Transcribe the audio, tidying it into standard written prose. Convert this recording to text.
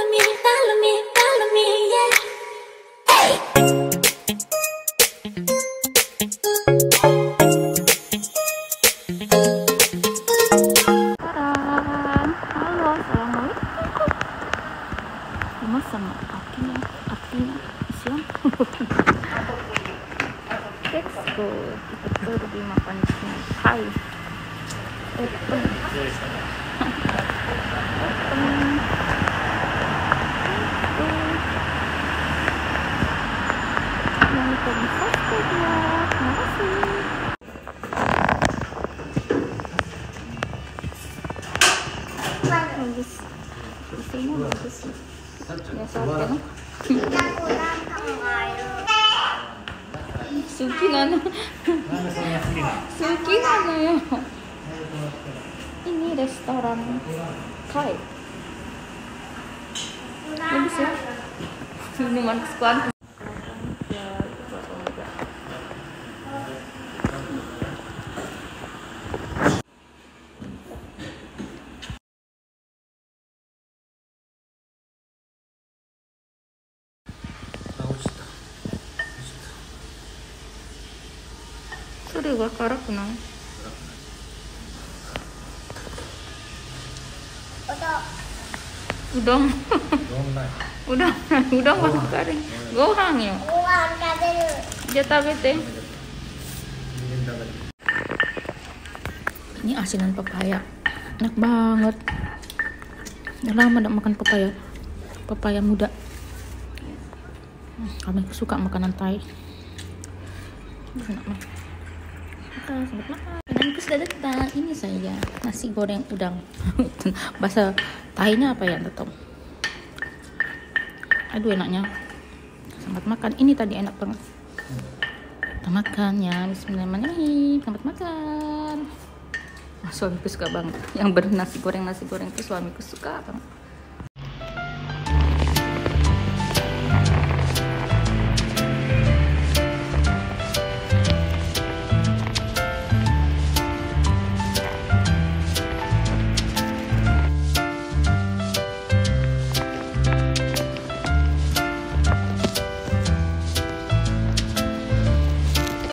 me, yeah. Hey. Halo, assalamualaikum. Mas sama artinya siang. Let's go. Kita pergi makan Thai. Open. Bagus, isinya bagus sih. Ya soalnya Suki nana ya. Ini restoran Thai. Bagus ya. Minuman kesukaan. Sorry, gua karak nang. Udang. Udang masuk karing. Gohang ya. Jata bete. Ini asinan pepaya. Enak banget. Udah lama enggak makan pepaya. Pepaya muda. Kami suka makanan Thai. Enak banget. Selamat makan. Makananku sudah datang. Ini saya nasi goreng udang. Bahasa Thainya apa ya, tetap. Aduh enaknya. Selamat makan. Ini tadi enak banget. Kita makan ya. Bismillahirrahmanirrahim. Selamat makan. Suamiku suka banget. Yang bernasi goreng itu suamiku suka banget.